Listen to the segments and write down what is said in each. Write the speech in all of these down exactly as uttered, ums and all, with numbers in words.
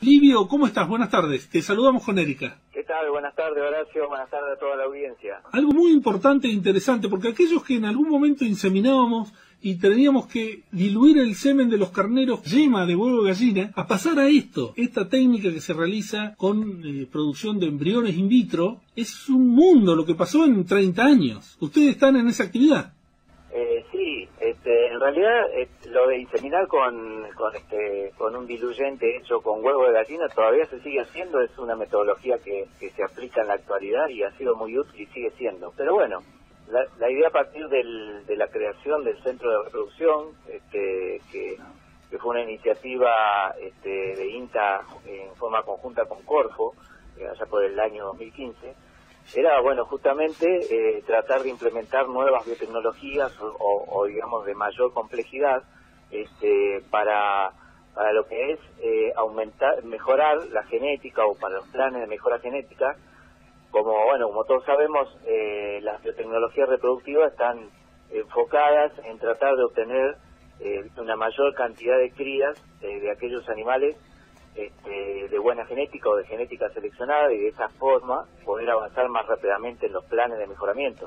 Livio, ¿cómo estás? Buenas tardes. Te saludamos con Erika. ¿Qué tal? Buenas tardes, Horacio. Buenas tardes a toda la audiencia. Algo muy importante e interesante, porque aquellos que en algún momento inseminábamos y teníamos que diluir el semen de los carneros, yema de huevo de gallina, a pasar a esto, esta técnica que se realiza con eh, producción de embriones in vitro, es un mundo lo que pasó en treinta años. ¿Ustedes están en esa actividad? Eh, sí, este, en realidad eh, lo de inseminar con con, este, con un diluyente hecho con huevo de gallina todavía se sigue haciendo, es una metodología que, que se aplica en la actualidad y ha sido muy útil y sigue siendo. Pero bueno, la, la idea a partir del, de la creación del centro de reproducción, este, que, que fue una iniciativa este, de INTA en forma conjunta con Corfo, eh, allá por el año dos mil quince, era, bueno, justamente eh, tratar de implementar nuevas biotecnologías o, o, o digamos, de mayor complejidad este, para, para lo que es eh, aumentar, mejorar la genética o para los planes de mejora genética. Como, bueno, como todos sabemos, eh, las biotecnologías reproductivas están enfocadas en tratar de obtener eh, una mayor cantidad de crías eh, de aquellos animales Este, de buena genética o de genética seleccionada y de esa forma poder avanzar más rápidamente en los planes de mejoramiento.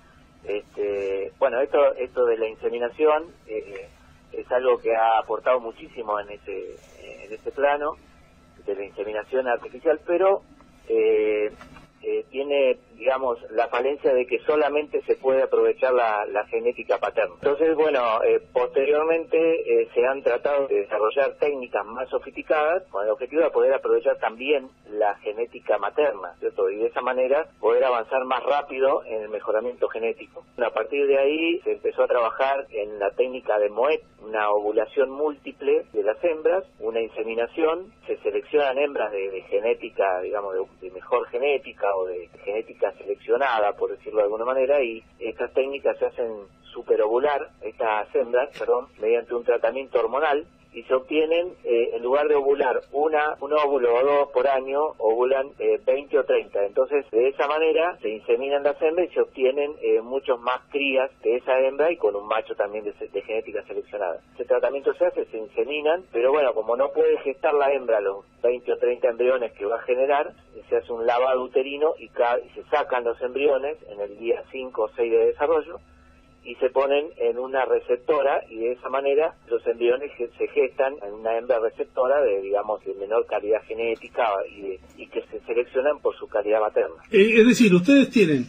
Este, bueno, esto esto de la inseminación eh, es algo que ha aportado muchísimo en ese en ese plano de la inseminación artificial, pero eh, eh, tiene, digamos, la falencia de que solamente se puede aprovechar la, la genética paterna. Entonces, bueno, eh, posteriormente eh, se han tratado de desarrollar técnicas más sofisticadas con el objetivo de poder aprovechar también la genética materna, ¿cierto? Y de esa manera poder avanzar más rápido en el mejoramiento genético. A partir de ahí se empezó a trabajar en la técnica de Moet, una ovulación múltiple de las hembras, una inseminación, se seleccionan hembras de, de genética, digamos, de, de mejor genética o de genética seleccionada, por decirlo de alguna manera, y estas técnicas se hacen superovular, estas hembras, perdón, mediante un tratamiento hormonal, y se obtienen, eh, en lugar de ovular una un óvulo o dos por año, ovulan eh, veinte o treinta. Entonces, de esa manera se inseminan las hembras y se obtienen eh, muchos más crías de esa hembra y con un macho también de, de genética seleccionada. Ese tratamiento se hace, se inseminan, pero bueno, como no puede gestar la hembra los veinte o treinta embriones que va a generar, se hace un lavado uterino y, cada, y se sacan los embriones en el día cinco o seis de desarrollo, y se ponen en una receptora, y de esa manera los embriones se gestan en una hembra receptora de, digamos, de menor calidad genética y, de, y que se seleccionan por su calidad materna. Eh, es decir, ustedes tienen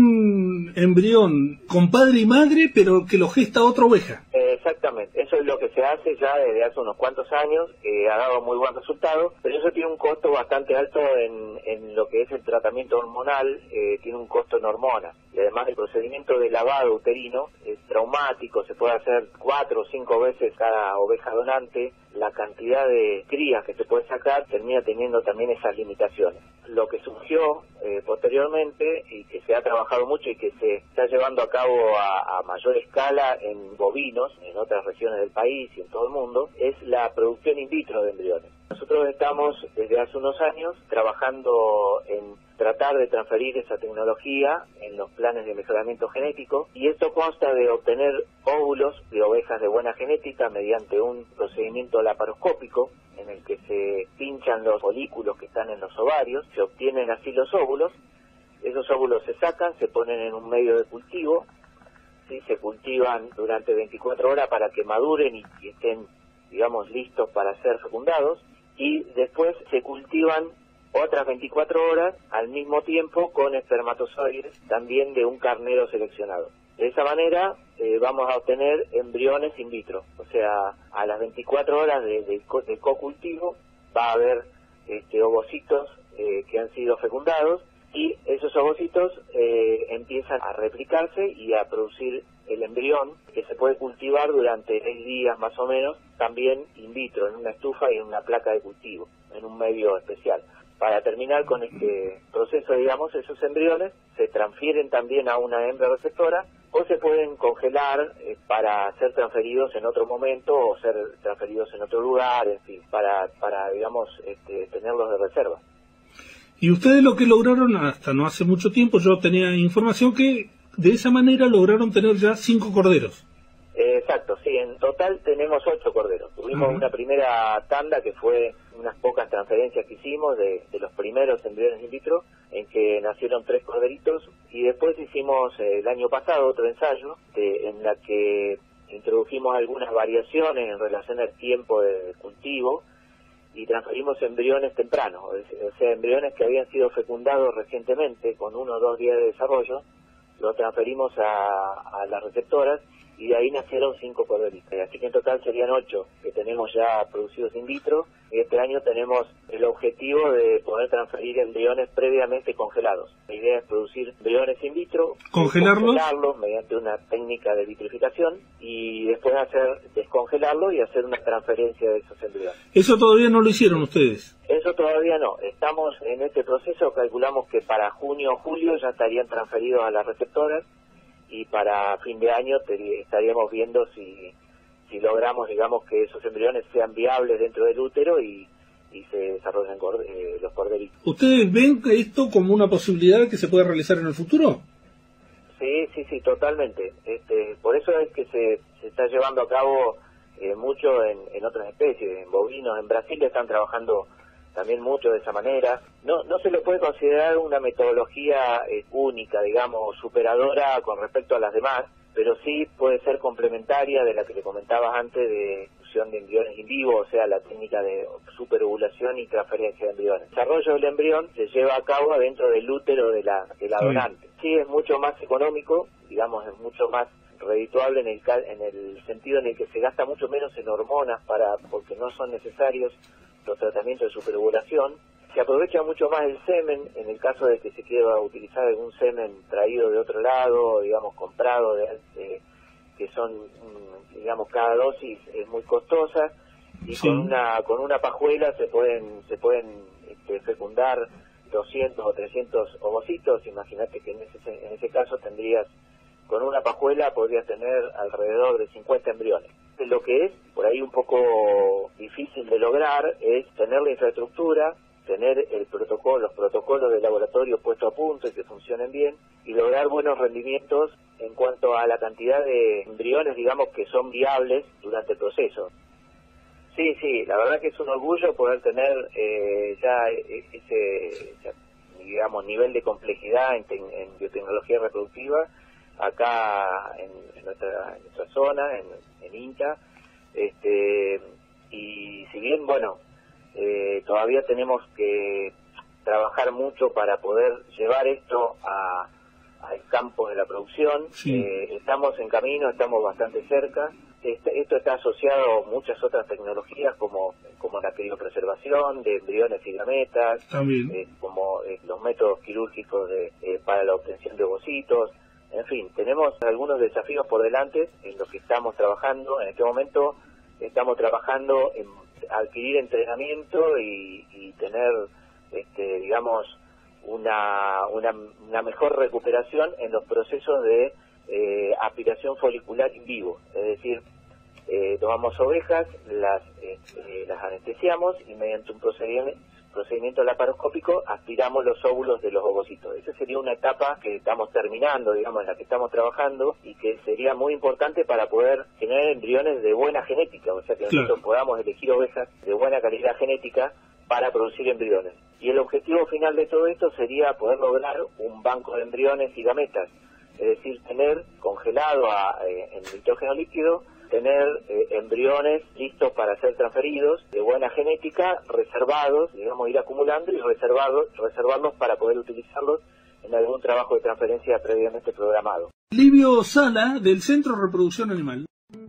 un embrión con padre y madre, pero que lo gesta otra oveja. Eh, exactamente, eso es lo que se hace ya desde hace unos cuantos años, eh, ha dado muy buen resultado, pero eso tiene un costo bastante alto en, en lo que es el tratamiento hormonal, eh, tiene un costo en hormonas, y además el procedimiento de lavado uterino es traumático, se puede hacer cuatro o cinco veces cada oveja donante, la cantidad de crías que se puede sacar termina teniendo también esas limitaciones. Lo que surgió eh, posteriormente y que se ha trabajado mucho y que se está llevando a cabo a, a mayor escala en bovinos, en otras regiones del país y en todo el mundo, es la producción in vitro de embriones. Nosotros estamos desde hace unos años trabajando en tratar de transferir esa tecnología en los planes de mejoramiento genético, y esto consta de obtener óvulos de ovejas de buena genética mediante un procedimiento laparoscópico en el que se pinchan los folículos que están en los ovarios, se obtienen así los óvulos, esos óvulos se sacan, se ponen en un medio de cultivo, ¿sí? Se cultivan durante veinticuatro horas para que maduren y, y estén, digamos, listos para ser fecundados, y después se cultivan otras veinticuatro horas al mismo tiempo con espermatozoides también de un carnero seleccionado. De esa manera eh, vamos a obtener embriones in vitro, o sea, a las veinticuatro horas de, de, de cocultivo va a haber este, ovocitos eh, que han sido fecundados, y esos ovocitos eh, empiezan a replicarse y a producir el embrión, que se puede cultivar durante seis días más o menos, también in vitro, en una estufa y en una placa de cultivo, en un medio especial. Para terminar con este proceso, digamos, esos embriones se transfieren también a una hembra receptora o se pueden congelar eh, para ser transferidos en otro momento o ser transferidos en otro lugar, en fin, para, para digamos, este, tenerlos de reserva. Y ustedes lo que lograron hasta no hace mucho tiempo, yo tenía información que de esa manera lograron tener ya cinco corderos. Eh, exacto, sí, en total tenemos ocho corderos. Tuvimos uh-huh. una primera tanda que fue unas pocas transferencias que hicimos de, de los primeros embriones in vitro, en que nacieron tres corderitos, y después hicimos eh, el año pasado otro ensayo de, en la que introdujimos algunas variaciones en relación al tiempo de cultivo y transferimos embriones tempranos, o sea, embriones que habían sido fecundados recientemente con uno o dos días de desarrollo, los transferimos a, a las receptoras y de ahí nacieron cinco corderitos. Así que en total serían ocho que tenemos ya producidos in vitro, y este año tenemos el objetivo de poder transferir embriones previamente congelados. La idea es producir embriones in vitro, congelarlos, congelarlos mediante una técnica de vitrificación y después hacer descongelarlo y hacer una transferencia de esos embriones. ¿Eso todavía no lo hicieron ustedes? Eso todavía no. Estamos en este proceso, calculamos que para junio o julio ya estarían transferidos a las receptoras, y para fin de año te, estaríamos viendo si, si logramos, digamos, que esos embriones sean viables dentro del útero y, y se desarrollen cord eh, los corderitos. ¿Ustedes ven esto como una posibilidad que se pueda realizar en el futuro? Sí, sí, sí, totalmente. Este, por eso es que se, se está llevando a cabo eh, mucho en, en otras especies, en bovinos. En Brasil están trabajando también mucho de esa manera. No no se le puede considerar una metodología eh, única, digamos, superadora con respecto a las demás, pero sí puede ser complementaria de la que le comentabas antes de fusión de embriones in vivo, o sea, la técnica de superovulación y transferencia de embriones. El desarrollo del embrión se lleva a cabo adentro del útero de la, de la donante. Sí, es mucho más económico, digamos, es mucho más redituable en el en el sentido en el que se gasta mucho menos en hormonas para porque no son necesarios los tratamientos de superovulación. Se aprovecha mucho más el semen en el caso de que se quiera utilizar algún semen traído de otro lado, digamos, comprado, de, de, que son, digamos, cada dosis es muy costosa, y sí. con una con una pajuela se pueden se pueden este, fecundar doscientos o trescientos ovocitos. Imagínate que en ese en ese caso tendrías, con una pajuela podrías tener alrededor de cincuenta embriones. Lo que es por ahí un poco difícil de lograr es tener la infraestructura, tener el protocolo, los protocolos de laboratorio puestos a punto y que funcionen bien, y lograr buenos rendimientos en cuanto a la cantidad de embriones, digamos, que son viables durante el proceso. Sí, sí, la verdad que es un orgullo poder tener eh, ya ese, digamos, nivel de complejidad en, en biotecnología reproductiva acá en, en, nuestra, en nuestra zona, en, en INTA, este, y si bien, bueno, eh, todavía tenemos que trabajar mucho para poder llevar esto a, al campo de la producción, sí. eh, estamos en camino, estamos bastante cerca. Este, esto está asociado a muchas otras tecnologías como, como la criopreservación de embriones y gametas, eh, como eh, los métodos quirúrgicos de, eh, para la obtención de ovocitos. En fin, tenemos algunos desafíos por delante en los que estamos trabajando. En este momento estamos trabajando en adquirir entrenamiento y, y tener, este, digamos, una, una, una mejor recuperación en los procesos de eh, aspiración folicular in vivo. Es decir, eh, tomamos ovejas, las, eh, las anestesiamos y mediante un procedimiento procedimiento laparoscópico aspiramos los óvulos de los ovocitos. Esa sería una etapa que estamos terminando, digamos, en la que estamos trabajando, y que sería muy importante para poder tener embriones de buena genética, o sea que claro. nosotros podamos elegir ovejas de buena calidad genética para producir embriones. Y el objetivo final de todo esto sería poder lograr un banco de embriones y gametas, es decir, tener congelado a, eh, en nitrógeno líquido, tener eh, embriones listos para ser transferidos, de buena genética, reservados, digamos, ir acumulando y reservados, reservarlos para poder utilizarlos en algún trabajo de transferencia previamente programado. Livio Sala, del Centro de Reproducción Animal.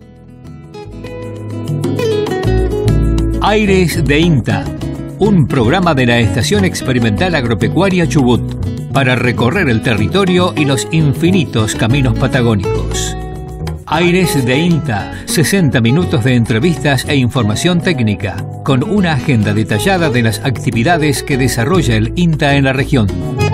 Aires de INTA, un programa de la Estación Experimental Agropecuaria Chubut, para recorrer el territorio y los infinitos caminos patagónicos. Aires de INTA, sesenta minutos de entrevistas e información técnica, con una agenda detallada de las actividades que desarrolla el INTA en la región.